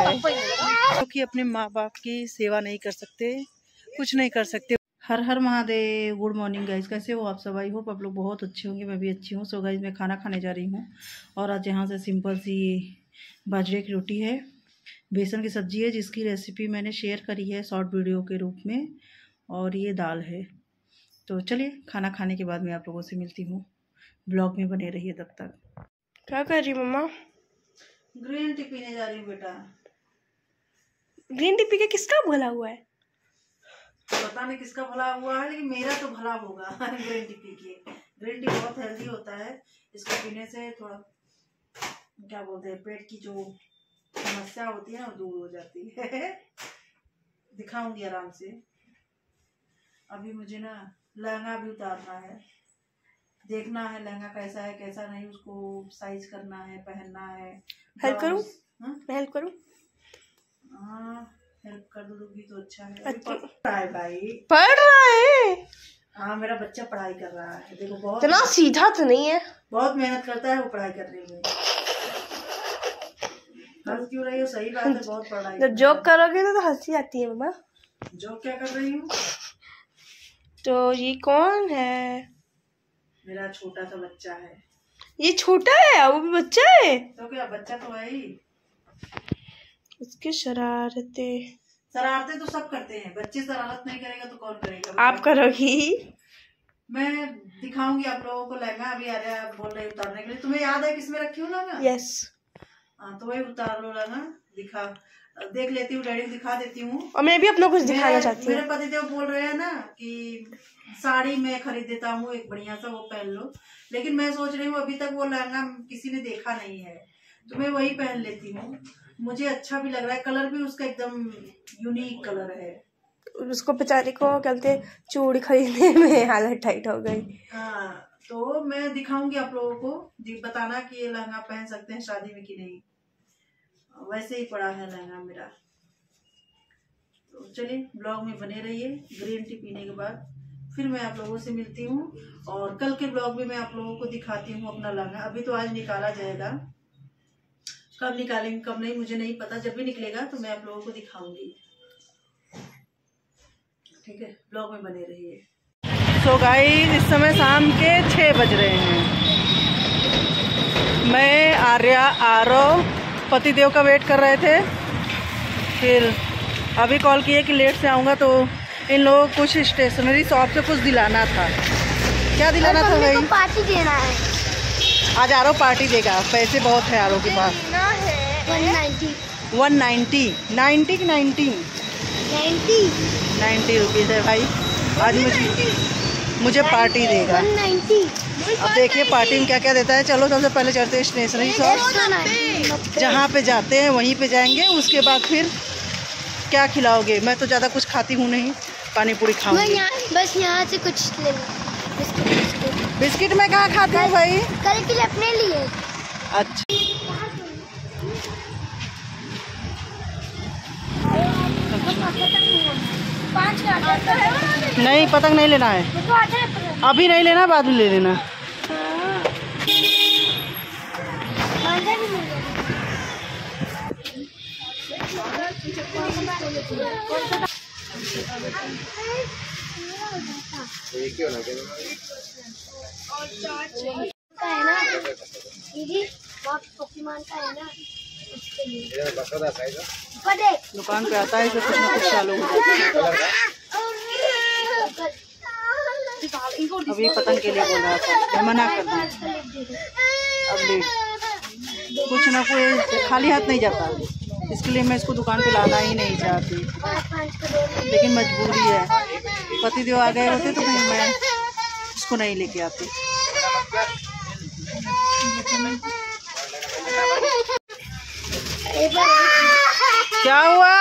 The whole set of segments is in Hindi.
है, क्योंकि अपने माँ बाप की सेवा नहीं कर सकते, कुछ नहीं कर सकते। Har Har Mahadev. Good morning guys, कैसे हो आप सब? आई होप आप लोग बहुत अच्छे होंगे, मैं भी अच्छी हूँ। सो गाइज मैं खाना खाने जा रही हूँ और आज यहाँ से सिंपल सी बाजरे की रोटी है, बेसन की सब्जी है जिसकी रेसिपी मैंने शेयर करी है शॉर्ट वीडियो के रूप में, और ये दाल है। तो चलिए खाना खाने के बाद मैं आप लोगों से मिलती हूँ, ब्लॉग में बने रहिए तब तक। क्या कर रही मम्मा? ग्रीन टी पीने जा रही हूँ बेटा। ग्रीन टी पी के किसका भला हुआ है? पता नहीं किसका भला हुआ है, लेकिन मेरा तो भला होगा ग्रीन टी पी के। ग्रीन टी बहुत हेल्दी होता है, इसको पीने से थोड़ा क्या बोलते हैं, पेट की जो समस्या होती है ना दूर हो जाती है। दिखाऊंगी आराम से। अभी मुझे ना लहंगा भी उतारना है, देखना है लहंगा कैसा है कैसा नहीं, उसको साइज करना है, पहनना है। हेल्प करूं? मैं हेल्प करूं? हाँ हेल्प कर दोगी तो अच्छा है। अच्छा। पढ़ रहा है भाई, पढ़ रहा है। हाँ मेरा बच्चा पढ़ाई कर रहा है। देखो बहुत इतना सीधा तो नहीं है, बहुत मेहनत करता है वो पढ़ाई करने में। हंस क्यों रही हो? सही बात है, बहुत पढ़ाई। जब जोक करोगे तो हंसी आती है मम्मा। जोक क्या कर रही हूँ? तो ये कौन है? मेरा छोटा सा बच्चा है। ये छोटा है, वो भी बच्चा है तो क्या, बच्चा तो है ही। उसकी शरारतें तो सब करते हैं, बच्चे शरारत नहीं करेगा तो कौन करेगा? आप करोगी? मैं दिखाऊंगी आप लोगों को लहंगा। अभी आ रहा है, बोल रहे उतारने के लिए। तुम्हें याद है किसमें रखी हूँ लहंगा? यस। हाँ तो वही उतार लो लहंगा, दिखा देख लेती हूँ, डैडी को दिखा देती हूँ। और मैं भी अपना कुछ दिखाना चाहती हूँ। मेरे पतिदेव बोल रहे हैं ना कि साड़ी मैं खरीद देता हूँ एक बढ़िया सा, वो पहन लो। लेकिन मैं सोच रही हूँ अभी तक वो लहंगा किसी ने देखा नहीं है, तो मैं वही पहन लेती हूँ। मुझे अच्छा भी लग रहा है, कलर भी उसका एकदम यूनिक कलर है। उसको बेचारी को कहते चूड़ी खरीदने में हालत टाइट हो गई। हाँ तो मैं दिखाऊंगी आप लोगों को, बताना कि ये लहंगा पहन सकते हैं शादी में कि नहीं। वैसे ही पड़ा है लहंगा मेरा। तो चलिए ब्लॉग में बने रहिए। ग्रीन टी पीने के बाद फिर मैं आप लोगों से मिलती हूँ, और कल के ब्लॉग में मैं आप लोगों को दिखाती हूँ अपना लहंगा। अभी तो आज निकाला जाएगा, कब निकालेंगे कब नहीं मुझे नहीं पता। जब भी निकलेगा तो मैं आप लोगों को दिखाऊंगी, ठीक है? ब्लॉग में बने रहिए। सो गाइस इस समय शाम के 6 बज रहे हैं। मैं आर्या आरव पतिदेव का वेट कर रहे थे, फिर अभी कॉल किए कि लेट से आऊँगा, तो इन लोगों को कुछ स्टेशनरी शॉप से कुछ दिलाना था। क्या दिलाना था भाई? पार्टी देना है आज। आरव पार्टी देगा, पैसे बहुत है आरव के पास। 190 90 की 90 रुपीज़ है भाई। आज मुझे पार्टी देगा। अब देखिए पार्टी में क्या क्या देता है। चलो सबसे पहले चलते हैं स्टेशनरी शॉप, जहाँ पे जाते हैं वहीं पे जाएंगे। उसके बाद फिर क्या खिलाओगे? मैं तो ज़्यादा कुछ खाती हूँ नहीं, पानी पूरी खाऊंगी। बस यहाँ से कुछ ले लो। बिस्किट मैं कहाँ खाती हूँ भाई? कल के लिए अपने लिए। अच्छा नहीं, पतंग नहीं लेना है अभी, नहीं लेना, बाद में ले लेना। दुकान पे आता है तो कुछ ना कुछ चालू हो जाता है। अभी पतंग के लिए बोल रहा था, मैं मना कर दी। अब लेट कुछ ना कोई खाली हाथ नहीं जाता, इसके लिए मैं इसको दुकान पे लाना ही नहीं चाहती, लेकिन मजबूरी है। पतिदेव आ गए होते तो फिर मैं इसको नहीं लेके आती। क्या हुआ?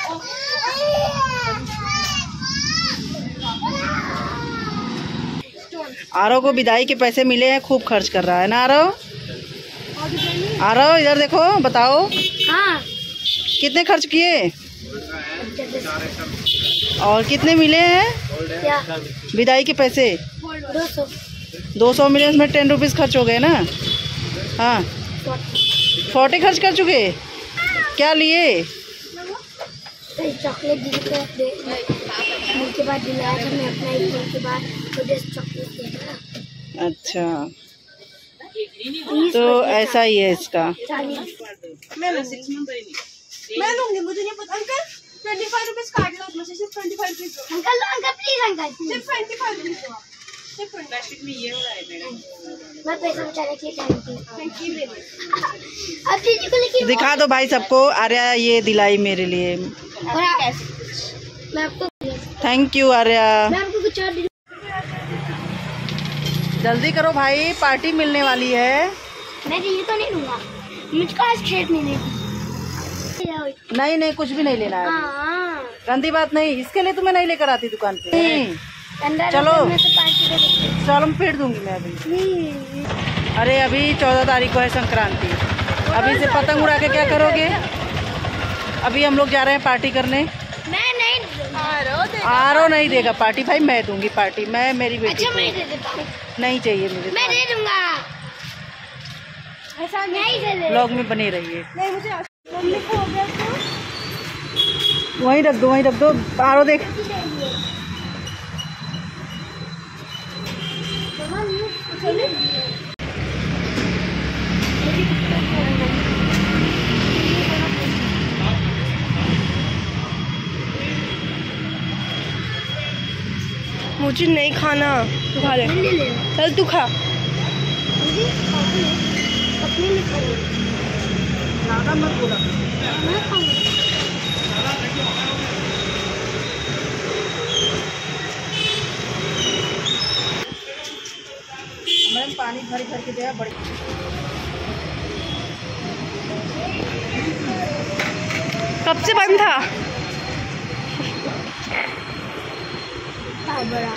आरव को विदाई के पैसे मिले हैं, खूब खर्च कर रहा है ना आरव? आरव इधर देखो, बताओ। हाँ। कितने खर्च किए और कितने मिले हैं? क्या? विदाई के पैसे 200 मिले, उसमें 10 रुपीज़ खर्च हो गए ना। हाँ 40 खर्च कर चुके। क्या लिए? चॉकलेट दी के बाद दिलाया था मैं अपना एक के बाद मुझे चॉकलेट दिया था। अच्छा, तो ऐसा ही है इसका। मैं लूंगी, मुझे नहीं पता। अंकल 25 रुपीज काट लो उसमें से, सिर्फ 25 रुपीज। अंकल प्लीज अंकल, सिर्फ 25 रुपीज दो आप। सिर्फ प्लास्टिक में ये हो रहा है मैडम। मैं पैसा बचाने के लिए थैंक यू। अब दीदी को लेके दिखा दो भाई सबको। आर्या ये दिलाई मेरे लिए। मैं आपको थैंक यू आर्या। मैं आपको कुछ और जल्दी करो भाई, पार्टी मिलने वाली है। मैं ये तो नहीं लूंगा, मुझको आज ट्रेट नहीं देगी। नहीं कुछ भी नहीं लेना है। हाँ, गंदी बात नहीं, इसके लिए तुम्हें नहीं लेकर आती दुकान पे। चलो मैं पीट दूंगी मैं अभी। अरे अभी 14 तारीख को है संक्रांति, अभी से पतंग उड़ा के क्या करोगे? अभी हम लोग जा रहे हैं पार्टी करने। मैं नहीं, आरो नहीं देगा पार्टी भाई, मैं दूंगी पार्टी। मैं मेरी बेटी अच्छा मैं दे देता हूँ। नहीं चाहिए मुझे, मैं दे दूंगा। ऐसा नहीं दे दे। ब्लॉग में बनी रहिए। नहीं मुझे मम्मी को हो गया तो वहीं रख दो। आरो देख, मुझे नहीं खाना, तू खा ले। चल तू खा। ज़्यादा मत बोला। मैडम पानी भर के दिया बड़ी। कब से बंद था? बड़ा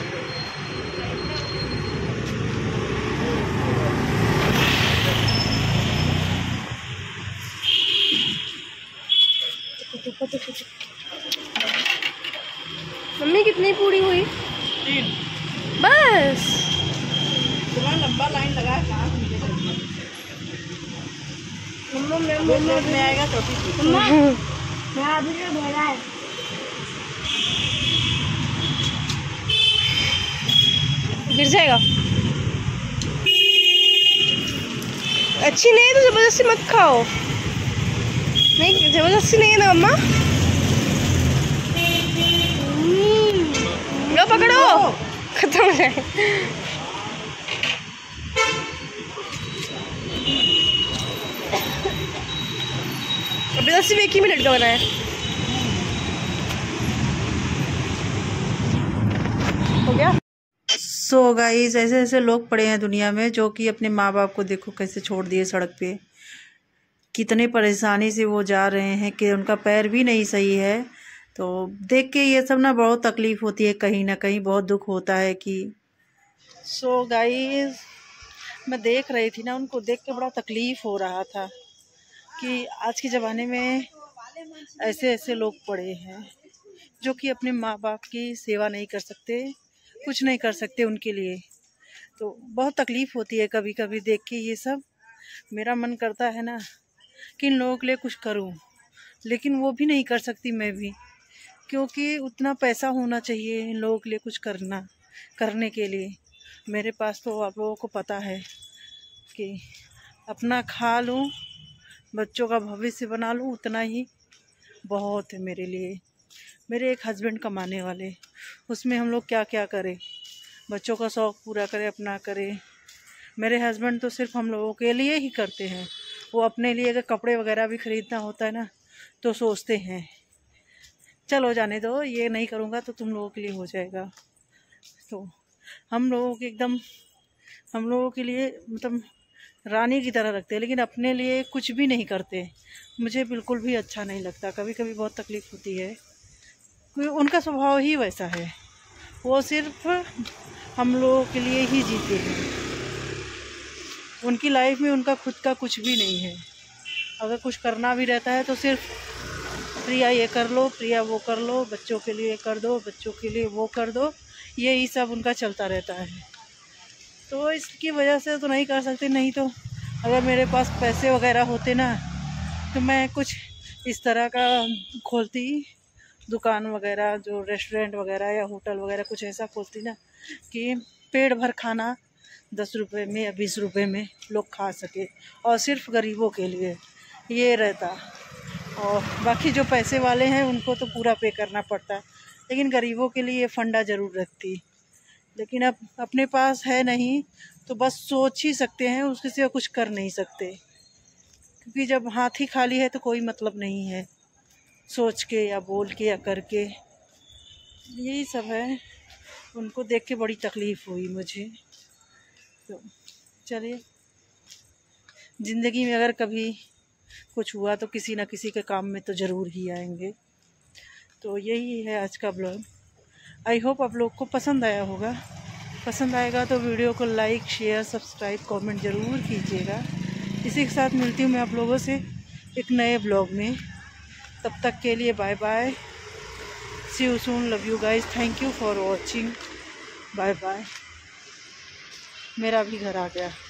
मम्मी कितनी पूरी हुई? 3 बस। इतना लंबा लाइन लगा है, कहाँ से मिलेगा? मम्मा मैं 2 मिनट में आएगा छोटी सी। मैं अभी से भेजा है। गिर जाएगा। अच्छी नहीं है तो जबरदस्ती मत खाओ। नहीं जबरदस्ती नहीं है ना अम्मा। लो पकड़ो, खत्म हो जाए। जबरदस्ती में 1 ही मिनट का बना है। हो गया। सो गाइस, ऐसे ऐसे लोग पड़े हैं दुनिया में जो कि अपने माँ बाप को देखो कैसे छोड़ दिए सड़क पे। कितने परेशानी से वो जा रहे हैं कि उनका पैर भी नहीं सही है। तो देख के ये सब ना बहुत तकलीफ़ होती है, कहीं ना कहीं बहुत दुख होता है कि। सो गाइस, मैं देख रही थी ना, उनको देख के बड़ा तकलीफ़ हो रहा था कि आज के ज़माने में ऐसे ऐसे लोग पड़े हैं जो कि अपने माँ बाप की सेवा नहीं कर सकते, कुछ नहीं कर सकते उनके लिए। तो बहुत तकलीफ़ होती है कभी कभी देख के ये सब। मेरा मन करता है ना कि इन लोगों के लिए कुछ करूं, लेकिन वो भी नहीं कर सकती मैं भी, क्योंकि उतना पैसा होना चाहिए इन लोगों के लिए कुछ करने के लिए। मेरे पास तो आप लोगों को पता है कि अपना खा लूं, बच्चों का भविष्य बना लूं, उतना ही बहुत है मेरे लिए। मेरे एक हस्बैंड कमाने वाले, उसमें हम लोग क्या क्या करें, बच्चों का शौक़ पूरा करें, अपना करें। मेरे हस्बैंड तो सिर्फ हम लोगों के लिए ही करते हैं। वो अपने लिए अगर कपड़े वगैरह भी ख़रीदना होता है ना तो सोचते हैं चलो जाने दो, ये नहीं करूँगा तो तुम लोगों के लिए हो जाएगा। तो हम लोगों के हम लोगों के लिए मतलब रानी की तरह रखते हैं, लेकिन अपने लिए कुछ भी नहीं करते। मुझे बिल्कुल भी अच्छा नहीं लगता। कभी कभी बहुत तकलीफ़ होती है, क्योंकि उनका स्वभाव ही वैसा है। वो सिर्फ हम लोगों के लिए ही जीते हैं। उनकी लाइफ में उनका खुद का कुछ भी नहीं है। अगर कुछ करना भी रहता है तो सिर्फ प्रिया ये कर लो, प्रिया वो कर लो, बच्चों के लिए कर दो, बच्चों के लिए वो कर दो, यही सब उनका चलता रहता है। तो इसकी वजह से तो नहीं कर सकते। नहीं तो अगर मेरे पास पैसे वगैरह होते ना तो मैं कुछ इस तरह का खोलती दुकान वगैरह, जो रेस्टोरेंट वगैरह या होटल वगैरह कुछ ऐसा खोलती ना कि पेट भर खाना 10 रुपये में या 20 रुपये में लोग खा सके, और सिर्फ गरीबों के लिए ये रहता। और बाकी जो पैसे वाले हैं उनको तो पूरा पे करना पड़ता, लेकिन गरीबों के लिए ये फंडा ज़रूर रखती। लेकिन अब अपने पास है नहीं तो बस सोच ही सकते हैं, उसके सिवा कुछ कर नहीं सकते, क्योंकि जब हाथ ही खाली है तो कोई मतलब नहीं है सोच के या बोल के या करके। यही सब है, उनको देख के बड़ी तकलीफ़ हुई मुझे। तो चलिए, ज़िंदगी में अगर कभी कुछ हुआ तो किसी न किसी के काम में तो ज़रूर ही आएंगे। तो यही है आज का ब्लॉग। आई होप आप लोग को पसंद आया होगा। पसंद आएगा तो वीडियो को लाइक, शेयर, सब्सक्राइब, कमेंट ज़रूर कीजिएगा। इसी के साथ मिलती हूँ मैं आप लोगों से एक नए ब्लॉग में। तब तक के लिए bye bye, see you soon, love you guys, thank you for watching, bye bye. मेरा भी घर आ गया।